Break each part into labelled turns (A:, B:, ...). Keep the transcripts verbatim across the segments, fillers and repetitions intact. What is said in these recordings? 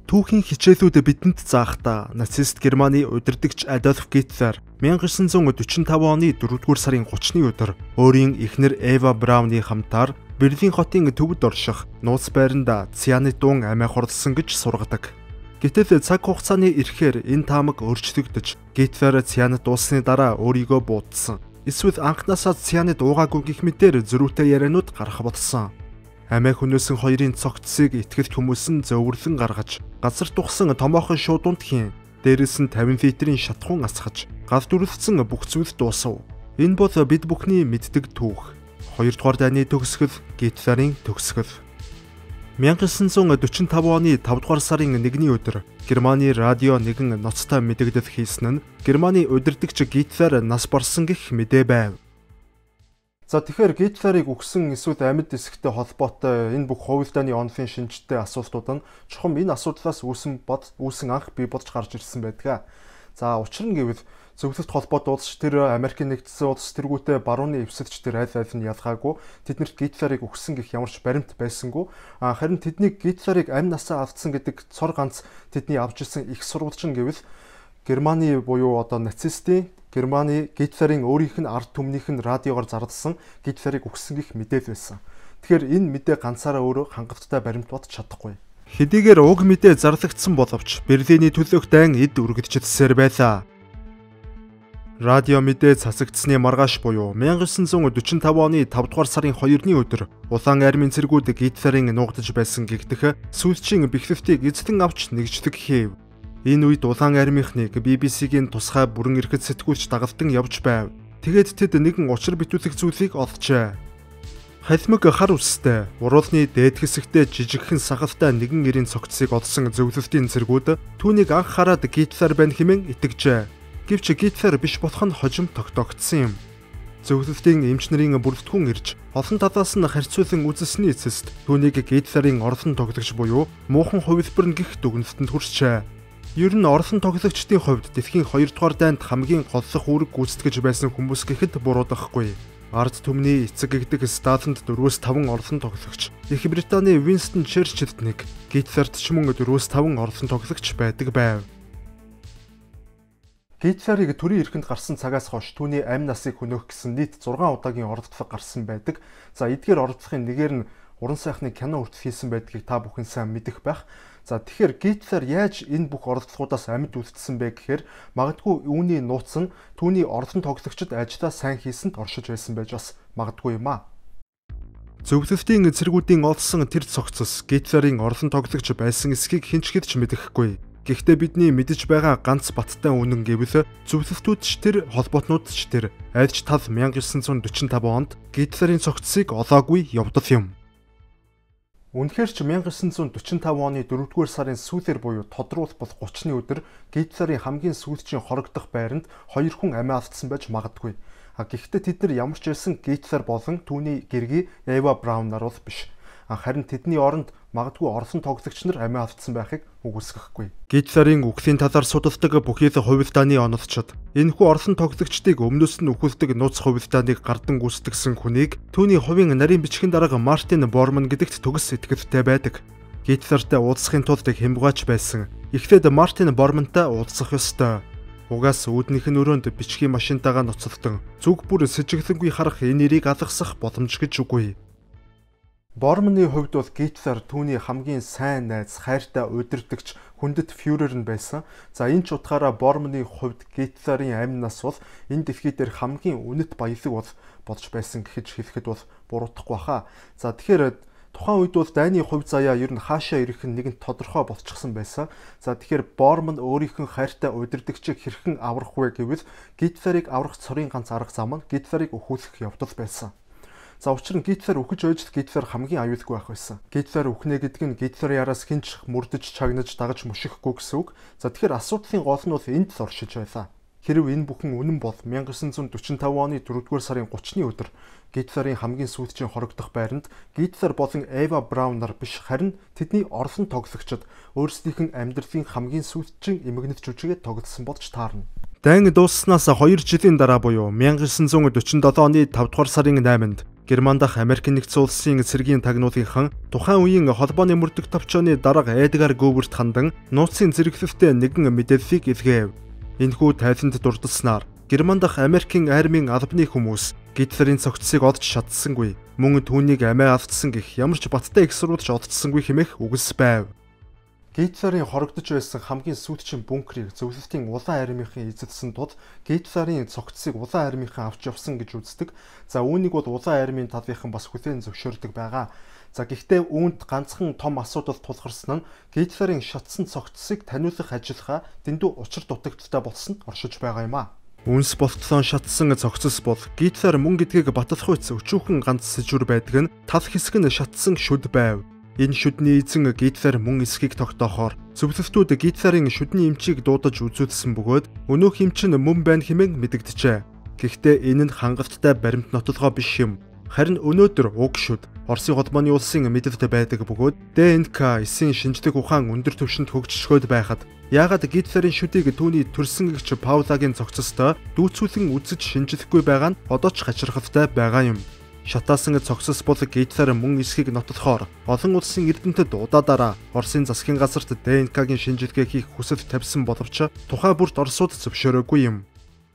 A: Түүхийн хичээлүүд бидэнд заахдаа нацист Германы удирдагч Адольф Гитлер 천구 사십오 оны дөрөвдүгээр сарын гуравны өдөр өөрийн эхнэр Эва Брауны хамтаар Берлин хотын төвд орших нууц байранд цианид дуун амиа хурлсан гэж сургадаг. Гэтэл цаг хугацааны ирэхээр энэ таамаг өөрчлөгдөж Гитлер цианид дуусны дараа өөрийгөө буудсан. Эсвэл анхнаасаа цианид уугаагүй гэх мэтээр зөрүүтэй яриануд гарах болсон. Амиа хүнөөсөн хоёрын цогцсыг итгэвч хүмүүс нь зөөврлөн гаргаж, газар тухсан томоохон шуудуунд хийн. Дээрээс нь тавин литрийн шатхуун асгаж, гал дүрлцсэн бүх зүйл дуусав. Энэ бол бид бүхний мэддэг түүх. Хоёрдугаар дайны төгсгөл, Гитлерийн төгсгөл. 천구 사십오 оны тавдугаар сарын нэгний өдөр Германы радио нэгэн ноцтой мэдэгдэл хийсэн нь Германы удирдагч Гитлер нас барсан гэх мэдээ байв. За тэгэхээр Гитлерийг үгсэн эсвэл амьд эсэгтэй холбоотой энэ бүх хувилдааны онлын шинжтэй асуултууд нь чухам энэ асуудлаас үүсэн бод үүсэн анх бий болж гарч ирсэн байдаг. За учир нь гэвэл зөвлөлт холбоот улс тэр Америкийн нэгдсэн улс тэргүүтээ барууны эвсэлч тэр аль аль нь ялгаагүй тэднэрт Гитлерийг үгсэн гэх ямарч баримт байсангүй. Харин тэднийг Гитлерийг амь насаа автсан гэдэг цор ганц тэдний авч ирсэн их сурвалж нь гэвэл Германы буюу одоо нацистийн Германы Гитлерийн өөрийнх нь ард түмнийх нь радиогоор зарласан Гитлерийг үгсэн гэх мэдээлэл байсан. Тэгэхээр энэ мэдээ ганцаараа өөрөө хангалттай баримт бод чадахгүй. Хэдийгээр уг мэдээ зарлагдсан боловч Берлиний төлөөх дайн эд үргэлжлэлсээр байлаа. Радио мэдээ цацагдсны маргааш буюу 천구 사십오 оны тавдугаар сарын хоёрны өдөр улаан армийн цэргүүд Гитлерийн нуугдаж байсан гэгдэх сүүлчийн бэхлэлтийг эзлэн авч нэгжлэг хийв. Энэ үед улаан армийнхныг би би си-гийн тусгай бүрэн эрхт сэтгүүлч дагалдан явж байв. Тэгээд тэд нэгэн учир битүүлэх зүйлийг олжээ. Халимаг хар үстэй, уруулны дээд хэсэгтээ жижигхэн сахалтай нэгэн эрийн цогцсыг олсон зөвлөлтийн цэргүүд түүнийг анх хараад Гитлер байна хэмээн итгэжээ. Гэвч Гитлер биш болох нь хожим тогтоогдсон юм. Зөвлөлтийн эмч нарын бүрэлдэхүүн ирж олон талаас нь харьцуулан үзэлсний эцэст түүнийг Гитлерийн орлон тоглогч буюу муухан хувилбар гэх дүгнэлтэнд хүрчээ. Ер нь орлон тоглогчдын хувьд дэлхийн хоёрдугаар дайнд хамгийн голлох үүрэг гүйцэтгэж байсан хүмүүс гэхэд буруудахгүй. Ард түмний эцэг гэгдэг Сталинд дөрвөөс таван орлон тоглогч, Их Британий Винстон Черчиллд нэг, Гитлерт ч мөн дөрвөөс таван орлон тоглогч байдаг байв. Гитлерийг төрийн эрхэнд гарсан цагаас хойш түүний амь насыг хөнөөх гэсэн нийт зургаан удаагийн оролдлого гарсан байдаг. За эдгээр оролдлогын нэгээр нь уран сайхны кино хүртэл хийсэн байдгийг та бүхэн сайн мэдэх байх. За тэгэхээр Гитлер яаж энэ бүх оролдлогоудаас амьд үлдсэн бэ гэхээр магадгүй үүний нууц нь түүний орлон тоглогчид ажлаа сайн хийсэнд оршиж байсан байж бас магадгүй юм аа. Зөвлөлтийн цэргүүдийн олсон тэр цогцос Гитлерийн орлон тоглогч байсан эсхийг хэн ч хэдч мэдэхгүй. Гэхдээ бидний мэдэж байгаа ганц баттай үнэн гэвэл зөвлөлтүүд ч тэр холбоотнууд ч тэр альж тал 천구 사십오 онд Гитлерийн цогцсыг олоогүй явдал юм. Үнэхээр ч 천구 사십오 оны дөрөвдүгээр сарын сүүлээр буюу тодруулах бол гуравны өдөр Гитлерийн хамгийн сүүлчийн хорогдох байранд хоёр хүн амиа алдсан байж магадгүй. Гэхдээ тэд нар ямар ч байсан Гитлер болон түүний гэргий Эва Браун нар бол биш. Харин тэдний оронд магадгүй орлон тоглогч нар амиа алдсан байхыг үгүйсгэхгүй. Гитлерийн үхлийн талаар судалдаг бүхий л хувилдааны онолчид энэхүү орлон тоглогчдыг өмнөөс нь үхэлдэг нууц хувилдааныг гардан гүйцэтгсэн хүнийг түүний хувийн нарийн бичгийн дарга Мартин Борман гэдэгт төгс итгэлтэй байдаг. Гитлертэй уулзахын тулд хямбгаач байсан. Эхлээд Мартин Бормантай уулзах ёстой. Угаас үүднийх нь өрөөнд бичгийн машинтайгаа ноцолдсон зүг бүр сэжиглэнгүй харах энэ нэрийг алгасах боломж гэж үгүй. Борманы хувьд бол Гитлер түүний хамгийн сайн найз, хайртай удирдагч, хүндэт фюрер нь байсан. За энэ ч утгаараа Борманы хувьд Гитлерийн амь нас бол энэ дэлхий дээр хамгийн үнэт баялаг бол болж байсан гэж хэлэхэд бол буруудахгүй хаа. За тэгэхээр тухайн үед бол дайны хувь заяа ер нь хаашаа ирэх нь нэгэн тодорхой болчихсон байсан. За тэгэхээр Борман өөрийнх нь хайртай удирдагчийг хэрхэн аврах вэ гэвэл Гитлерийг аврах цорын ганц арга зам нь Гитлерийг өхүүлэх явдал байсан. За учир нь Гитлер үхэж ойж Гитлер хамгийн аюулгүй байх байсан. Гитлер үхнэ гэдэг нь Гитлерийн араас хинч мөрдөж, чагнаж, дагаж мөшөхгүй гэсэн үг. За тэгэхээр асуудлын гол нь бол энд л оршиж байлаа. Хэрв энэ бүхэн үнэн бол 천구 사십오 оны дөрөвдүгээр сарын гуравны өдөр Гитлерийн хамгийн сүүлчийн хорогдох байранд Гитлер болон Эва Браун нар биш харин тэдний орлон тоглогчид өөрсдийнх нь амьдралын хамгийн сүүлчийн эмгэнэт жүжигээ тоглосон болж таарна. Дайн дуусснаас хоёр жилийн дараа буюу 천구 사십칠 оны тавдугаар сарын найманд Герман дахь Америк нэгдсэн улсын цэргийн тагнуулынхан тухайн үеийн холбооны мөрдөх товчооны дарга Эдгар Гүүберт хандан нууцын зэрэглэлтэй нэгэн мэдээллийг илгээв. Энэхүү тайланд дурдсанаар Герман дахь Америкийн армийн албаны хүмүүс Гитлерийн цогцсыг олж чадсангүй, мөн түүнийг амиа алдсан гэх ямар ч баттай их сурвалж олдсонгүй хэмээх үгс байв. Гитлерийн хорогдож байсан хамгийн сүйтгэн бункерийг зөвлөлтийн улаан армийнхан эзэлсэн тул Гитлерийн цогцсыг улаан армийнхан авч явсан гэж үздэг. За үүнийг бол улаан армийн талынхан бас хүлээн зөвшөөрдөг байгаа. За гэхдээ үүнд ганцхан том асуудал тулгарсан нь Гитлерийн шатсан цогцсыг таниулах ажиллагаа дэндүү учир дутагдaltaй болсон оршиж байгаа юм а. Үнс болтлон шатсан цогцос бол Гитлер мөн гэдгийг батлахуйц өчүүхэн ганц сэжүр байдаг нь тал хэсэг нь шатсан шүд байв. Энэ шүдний эзэн Гитлер мөн эсхийг тогтоохоор зөвлөлтүүд Гитлерийн шүдний эмчийг дуудаж үзүүлсэн бөгөөд өнөөх эмч нь мөн байна хэмээн мэдэгдэжээ. Гэхдээ энэ нь хангалттай баримт нотолгоо биш юм. Харин өнөөдөр уг шүд Оросын холбооны улсын мэдэлд байдаг бөгөөд дэ эн ка эсийн шинжлэх ухаан өндөр түвшинд хөгжсгөөд байхад яагаад Гитлерийн шүдийг түүний төрсөн гэгч Паулагийн цогцостой дүүцүүлэн үзэж шинжлэхгүй байгаа нь одоо ч хачирхалтай байгаа юм. Шатаасан цогцос бол Гитлер мөн эсхийг нотолохоор олон улсын эрдэмтэд удаадараа Оросын засгийн газарт дэ эн ка-гийн шинжилгээ хийх хүсэл тавьсан боловч тухай бүрт Оросууд зөвшөөрөөгүй юм.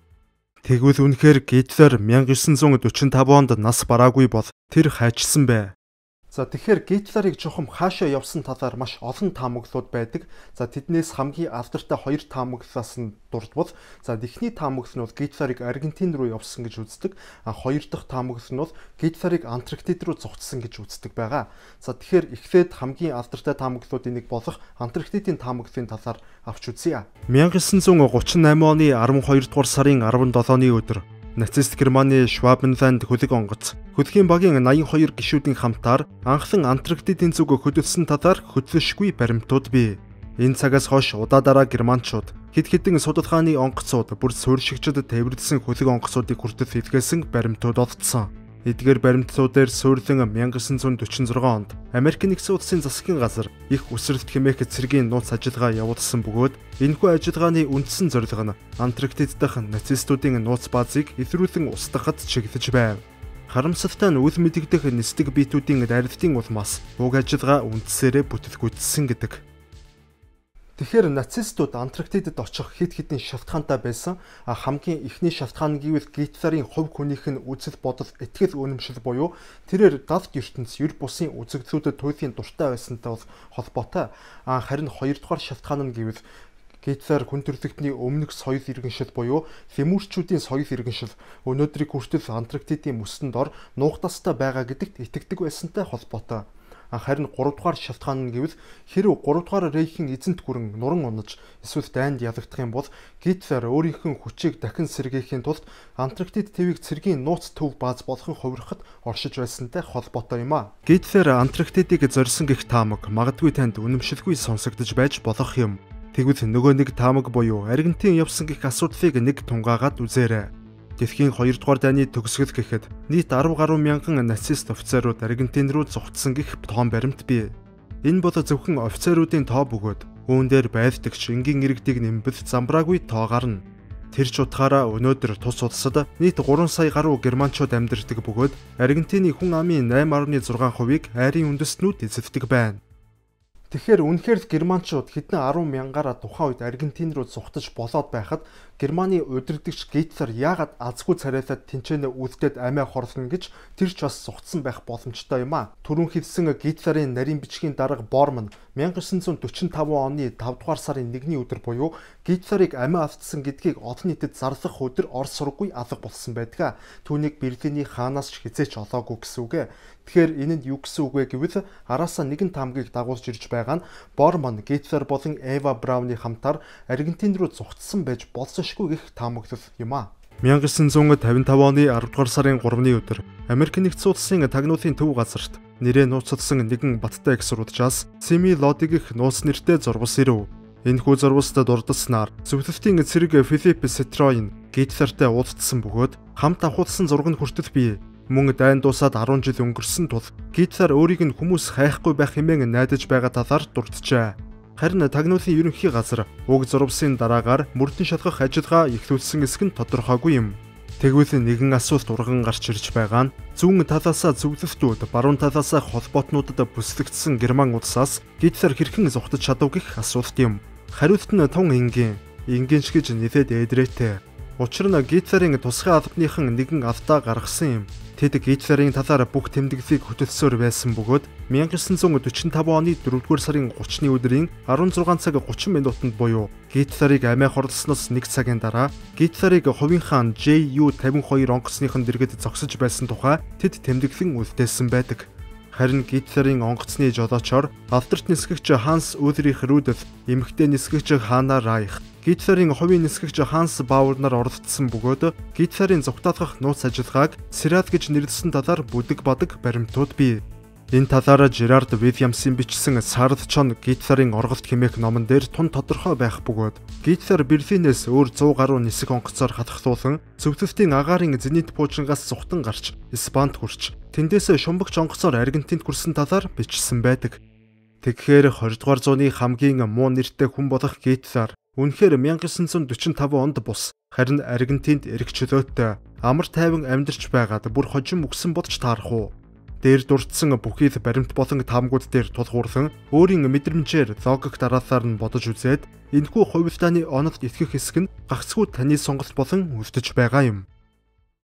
A: Тэгвэл үнэхээр Гитлер мянга девятьсот сорок пять онд нас бараагүй бол тэр хайчсан бэ. За тэгэхээр Гитлерийг жухам хаашаа явсан талаар маш олон таамаглалууд байдаг. За тэднээс хамгийн алдартай хоёр таамаглалаас нь дурдвал за эхний таамаглал нь бол Гитлерийг Аргентин руу явсан гэж үздэг. А хоёр дахь таамаглал нь бол Гитлерийг Антарктид руу зугтсан гэж үздэг байгаа. За тэгэхээр эхлээд хамгийн алдартай таамаглалуудын нэг болох Антарктидын таамаглалын талаар авч үзье. мянга девятьсот тридцать восемь оны twelve дугаар сарын sevenseven-ны өдөр нацист Германы Швабенланд хөлөг онгоц хөлгийн багийн eighty-two гишүүдийн хамтаар анхлан Антарктидын зүг хөдөлсөн талаар хөтлөшгүй баримтууд бий. Энэ цагаас хойш удаадараа германчууд хэд хэдэн судалгааны онгоцууд бүр суурьшигчид тээвэрлсэн хөлөг онгоцуудыг хүртэл илгээсэн баримтууд олдсон. Эдгээр баримтуудаар суурилан nineteen forty-six онд Америк нэгдсэн улсын засгийн газар их үсрэлт хэмээх цэргийн нууц ажиллагаа явуулсан бөгөөд энэхүү ажиллагааны үндсэн зорилго нь Антарктид дахь нацистуудын нууц баазыг илрүүлэн устгахад чиглэж байв. Харамсалтай нь үл мэдэгдэх нисдэг биетүүдийн дайралтын улмаас уг ажиллагаа үндсээрээ бүтэлгүйтсэн гэдэг. Тэгэхээр нацистууд Антарктидад очих хэд хэдэн шалтгаантай байсан. А хамгийн эхний шалтгаан гэвэл Гитлерийн хувь хүнийх нь үзэл бодол, итгэл үнэмшил буюу тэрээр галт ертөнц ер бусын үзэгдлүүдэд туйлын дуртай байсантай бол холбоотой. А харин хоёрдугаар шалтгаан нь гэвэл Гитлер хүн төрөлхтний өмнөх соёл иргэншил буюу лемурчүүдийн соёл иргэншил өнөөдрийг хүртэл Антарктидын мөсөнд ор нуугдастай байгаа гэдэгт итгэдэг байсантай холбоотой. Харин гурав дугаар шалтгаан нь гэвэл хэрэв гурав дугаар рейхийн эзэнт гүрэн нуран унаж эсвэл дайнд ялагдах юм бол Гитлер өөрийнхөө хүчийг дахин сэргээхийн тулд Антарктид твийг цэргийн нууц төв бааз болгон хувирахад оршиж байсантай холбоотой юм а. Гитлер Антарктидыг зорьсон гэх таамаг магадгүй танд үнэмшилгүй сонсогдож байж болох юм. Тэгвэл нөгөө нэг таамаг буюу Аргентин явсан гэх асуудлыг нэг тунгаагаад үзээрэй. Дэлхийн two дугаар дайны төгсгөл гэхэд нийт ten гаруй мянган нацист офицерууд Аргентин руу зугтсан гэх тоон баримт бий. Энэ бол зөвхөн офицеруудын тоо бөгөөд үүн дээр байлдагч энгийн иргэдийг нэмбэл замбраагүй тоо гарна. Тэр ч утгаараа өнөөдөр тус улсад нийт three сая гаруй германчууд амьдардаг бөгөөд Аргентины хүн амын eight point six хувийг айрын үндэстнүүд эзэлдэг байна. Тэгэхээр үнэхээр германчууд хэдэн ten мянгаараа тухайн үед Аргентин руу зугтаж болоод байхад Германы удирдагч Гитлер яагаад азгүй царайлаад тэнцэнэ үлдээд амиа хорлоно гэж тэр ч бас зугтсан байх боломжтой юм а. Түрүүн хэлсэн Гитлерийн нарийн бичгийн дарга Борман nineteen forty-five оны five дугаар сарын first-ний өдөр буюу Гитлерийг амиа алдсан гэдгийг олон нийтэд зарлах өдөр Орос сургууй алга болсон байдаг. Түүнийг Берлиний хаанаас ч хизээч олоогүй гэсэн үг. Тэгэхээр энэ нь юу гэсэн үг вэ гэвэл араасаа нэгэн таамгийг дагуулж ирж байгаа нь Борман Гитлер болон Эва Брауны хамтаар Аргентин руу зугтсан байж болсоншгүй гэх таамаглал юм а. nineteen fifty-five оны ten дугаар сарын three-ны өдөр Америк нэгдсэн улсын тагнуулын төв газарт нэрээ нууцлсан нэгэн баттай их сурвалжаас Семи Лоди гэх нууц нэртэй зурвас ирэв. Энэхүү зурваст дурдсанаар зөвлөлтийн цэрэг Филипп Сетроин Гитлертэй уулзсан бөгөөд хамт авахулсан зураг нь хүртэл бий. Мөн дайн дуусаад ten жил өнгөрсөн тул Гитлер өөрийг нь хүмүүс хайхгүй байх хэмээн найдаж байгаа талаар дурджээ. Харин тагнуулын ерөнхий газар уг зурвасын дараагаар мөрдөн шалгах ажиллагаа эхлүүлсэн эсэх нь тодорхойгүй юм. Тэгвэл нэгэн асуулт урган гарч ирж байгаа нь зүүн талаасаа зөвлөлтүүд, баруун талаасаа холбоотнуудад бүслэгдсэн Герман улсаас Гитлер хэрхэн зугтаж чадав гэх асуулт юм. Хариулт нь тун энгийн, энгийн ч гэж нэлээд эдрээтэй. Учир нь Гитлерийн тусгай албаныхан нэгэн алдаа гаргасан юм. Тэд Гитлерийн талаар бүх тэмдэглэлийг хөтөлсөөр байсан бөгөөд мянга девятьсот сорок пять оны дөрөвдүгээр сарын гуравны өдрийн арван зургаан цаг гучин минутанд буюу Гитлерийг амиа хорлосноос нэг цагийн дараа Гитлерийг хувийнхаа Ж Ю пятьдесят two онгоцныхон дэргэд зогсож байсан тухай тэд тэмдэглэн үлдээсэн байдаг. Харин Гитлерийн онгоцны жолоочоор алдарт нисгэгч Ханс Ульрих Рудольф, эмэгтэй нисгэгч Ханна Райх, Гитлерийн хувийн нисгэгч Ханс Бауэр нар оролцсон бөгөөд Гитлерийн зугтаалгах нууц ажиллагааг Сират гэж нэрлэсэн талаар бүдэг бадаг баримтууд бий. Энэ талаараа Жерард Вильямсын бичсэн Сардчон Гитлерийн орголт хэмээх номон дээр тун тодорхой байх бөгөөд Гитлер Берлинээс өөр сто гаруй нисэх онгоцоор хатгахлуулан зөвлөлтийн агаарын зенит пуужингаас зүхтэн гарч Испанд хүрч тэндээс шумбагч онгоцоор Аргентинд хүрсэн талаар бичсэн байдаг. Тэгэхээр двадцать дугаар зууны хамгийн муу нэртэй хүн болох Гитлер үнэхээр мянга девятьсот сорок пять онд бус харин Аргентинд эрх чөлөөтэй амар тайван амьдарч байгаад бүр хожим өгсөн бодж таарах уу? Дээр дурдсан бүхий л баримт болон таамгууд дээр тулгуурлан өөрийн мэдрэмжээр логик дараалалаар нь бодож үзээд энэхүү хувилдааны онолд итгэх хэсэг нь гагцхүү таны сонголт болон үлдэж байгаа юм.